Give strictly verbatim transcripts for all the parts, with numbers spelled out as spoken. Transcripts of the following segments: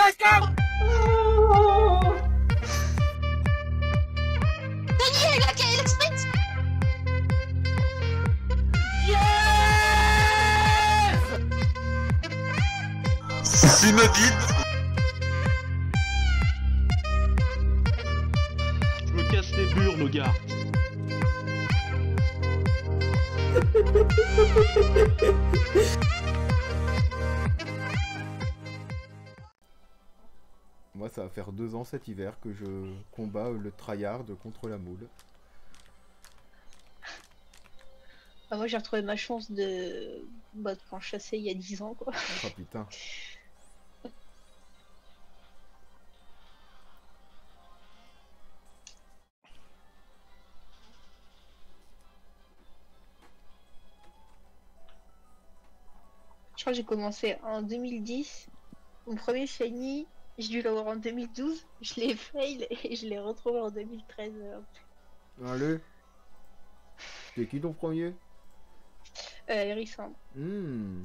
let's go! Daniel, la K L Sprint. C'est inédit. Je me casse les burnes, le gars. Moi, ça va faire deux ans cet hiver que je combats le tryhard contre la moule. Bah, moi j'ai retrouvé ma chance de bah, de quand je chassais il y a dix ans quoi. Oh putain. Je crois que j'ai commencé en deux mille dix. Mon premier shiny, j'ai dû l'avoir en deux mille douze. Je l'ai fail et je l'ai retrouvé en deux mille treize. Allez. C'était qui ton premier? Euh, Hérissandre. Hmm.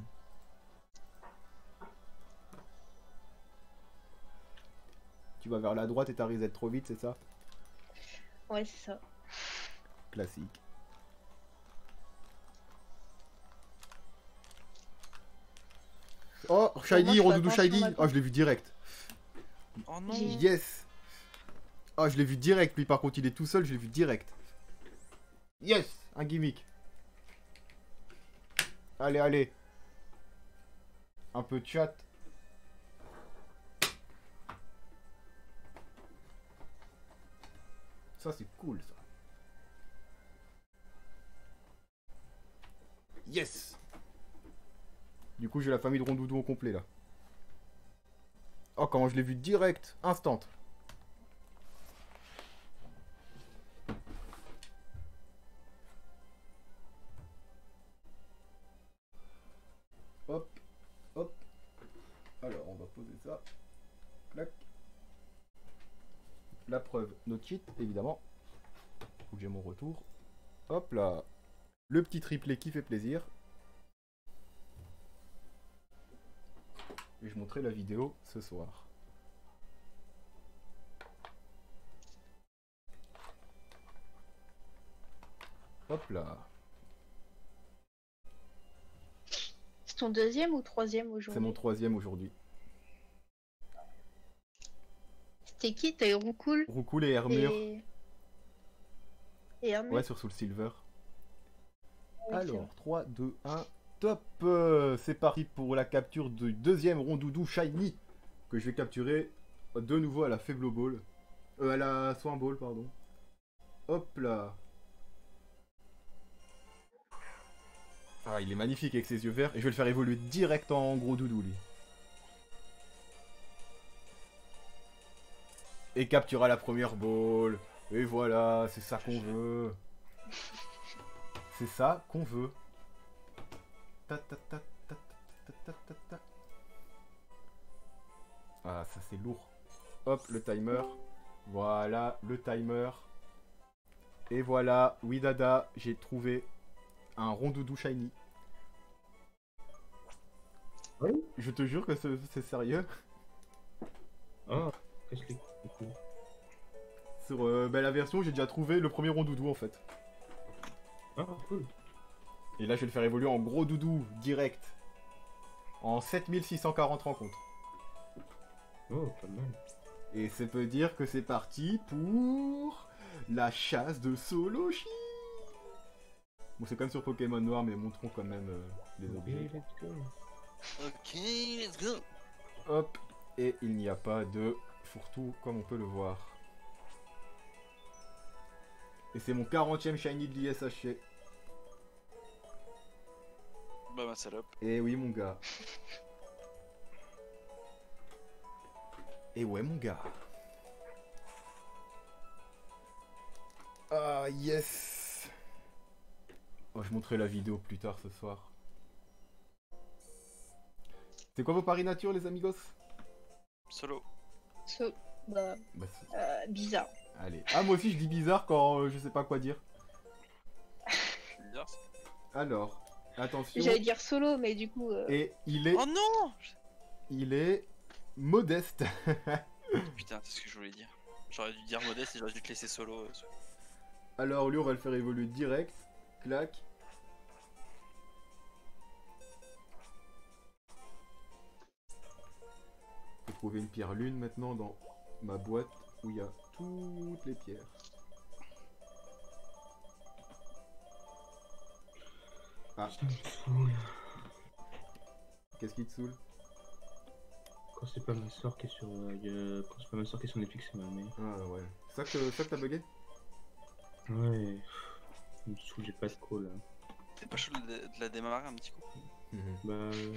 Tu vas vers la droite et t'as reset trop vite, c'est ça? Ouais, c'est ça. Classique. Oh, Shiny, Bon, moi, je fais Rondoudou attention Shiny. maintenant. Oh, je l'ai vu direct. Oh non. J'ai- Yes. Oh, je l'ai vu direct. Lui, par contre, il est tout seul, je l'ai vu direct. Yes. Un gimmick. Allez, allez. Un peu de chat. Ça, c'est cool, ça. Yes. Du coup, j'ai la famille de Rondoudou au complet, là. Oh, comment je l'ai vu direct. Instant. Hop, hop. Alors, on va poser ça. Clac. La preuve, no cheat, évidemment. Faut que j'ai mon retour. Hop là. Le petit triplé qui fait plaisir. Et je montrerai la vidéo ce soir. Hop là. C'est ton deuxième ou troisième C'est aujourd'hui? mon troisième aujourd'hui. C'était qui? T'as eu Roucoule Roucoule et Hermure. et... et Hermure. Ouais, sur Soul Silver. Ouais, c'est Alors, vrai. trois, deux, un, top. euh, C'est parti pour la capture du deuxième Rondoudou Shiny. Que je vais capturer de nouveau à la Faible Ball. Euh, à la Soin Ball, pardon. Hop là. Ah, il est magnifique avec ses yeux verts. Et je vais le faire évoluer direct en gros doudou, lui. Et captura la première ball. Et voilà, c'est ça qu'on veut. C'est ça qu'on veut. Ta ta ta ta ta ta ta ta. Ah, ça c'est lourd. Hop, le timer. Voilà, le timer. Et voilà, oui dada, j'ai trouvé un Rondoudou Shiny. Oui. Je te jure que c'est c'est sérieux. Ah, qu'est-ce que c'est? Sur euh, bah, la version, j'ai déjà trouvé le premier Rondoudou en fait. Ah, cool. Et là, je vais le faire évoluer en gros doudou, direct. En sept mille six cent quarante rencontres. Oh, pas mal. Et ça peut dire que c'est parti pour la chasse de Soloshi. Bon, c'est comme sur Pokémon Noir, mais montrons quand même euh, les Ok, objets. let's go. Ok, let's go. Hop, et il n'y a pas de fourre-tout comme on peut le voir. Et c'est mon quarantième Shiny de l'I S H. Bah ma salope. Et oui mon gars. Et ouais mon gars. Ah yes. Oh, je montrerai la vidéo plus tard ce soir. C'est quoi vos paris nature les amigos? Solo. So- bah, Bah, c'est- euh, bizarre. allez. Ah moi aussi je dis bizarre quand euh, je sais pas quoi dire. Bizarre, ça. Alors, attention. J'allais dire solo, mais du coup. euh, Et il est... Oh non. Il est modeste. Putain, c'est ce que je voulais dire. J'aurais dû dire modeste et j'aurais dû te laisser solo. euh, ce- Alors lui, on va le faire évoluer direct. Clac. Faut trouver une pierre lune maintenant dans ma boîte où il y a toutes les pierres. Ah, Ça me saoule. qu'est-ce qui te saoule? Quand c'est pas ma soeur qui est sur. euh, y a- Quand c'est pas ma soeur qui est sur Netflix, c'est ma mère. Ah ouais. C'est ça que, ça que t'as bugué? Ouais. Ça me saoule, j'ai pas de call là. T'es pas chaud de, de la démarrer un petit coup? Bah. euh,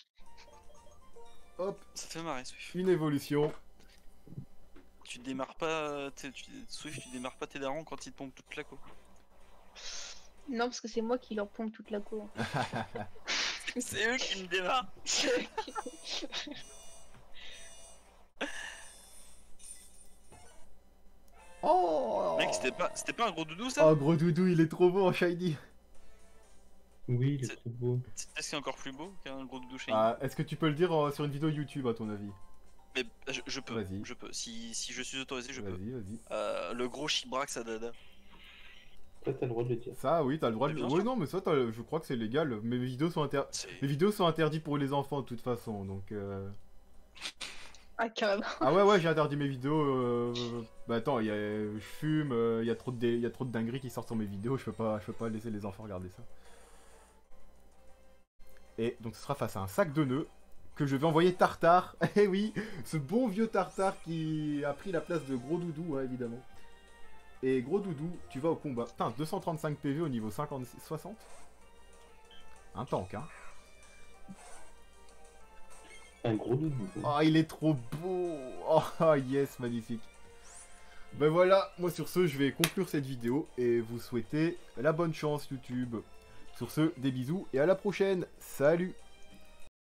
Hop, Ça fait marrer Swift. une évolution. Tu démarres pas. t'es- Tu, Swift, tu démarres pas tes darons quand ils te pompent toute la co. Non, parce que c'est moi qui leur pompe toute la cour. C'est eux qui me démarrent. Oh Mec, c'était pas, c'était pas un gros doudou ça? Oh, gros doudou, il est trop beau en shiny. Oui, il est C'est- trop beau. C'est ce qui est encore plus beau qu'un gros doudou shiny. Ah, est-ce que tu peux le dire euh, sur une vidéo YouTube à ton avis? Mais je, je peux, Vas-y. je peux. Si, si je suis autorisé, je peux. Vas-y, vas-y. Euh, le gros Chibrax à Dada. Toi, t'as le droit de le dire. Ça, oui, t'as le droit de. Mais bien Ouais, sûr. non, mais ça, t'as- je crois que c'est légal. Mes vidéos sont inter... C'est- Les vidéos sont interdites pour les enfants de toute façon, donc. Euh... Ah, carrément. Ah ouais, ouais, j'ai interdit mes vidéos. Euh... Bah attends, y a... je fume, il y a trop de, dé- y a trop de dingueries qui sortent sur mes vidéos. Je peux pas, je peux pas laisser les enfants regarder ça. Et donc ce sera face à un sac de nœuds que je vais envoyer Tartare. Eh oui, ce bon vieux Tartare qui a pris la place de Gros Doudou, hein, évidemment. Et Gros Doudou, tu vas au combat. Putain, deux cent trente-cinq P V au niveau cinquante, soixante. Un tank, hein. Un gros doudou. Oh, il est trop beau. Oh, yes, magnifique. Ben voilà, moi sur ce, je vais conclure cette vidéo et vous souhaiter la bonne chance YouTube. Sur ce, des bisous et à la prochaine. Salut.